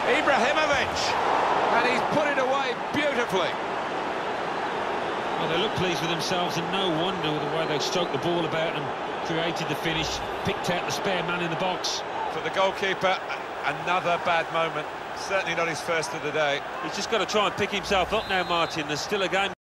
Ibrahimovic, and he's put it away beautifully. Well, they look pleased with themselves, and no wonder with the way they stroked the ball about and created the finish, picked out the spare man in the box. For the goalkeeper, another bad moment. Certainly not his first of the day. He's just got to try and pick himself up now, Martin. There's still a game.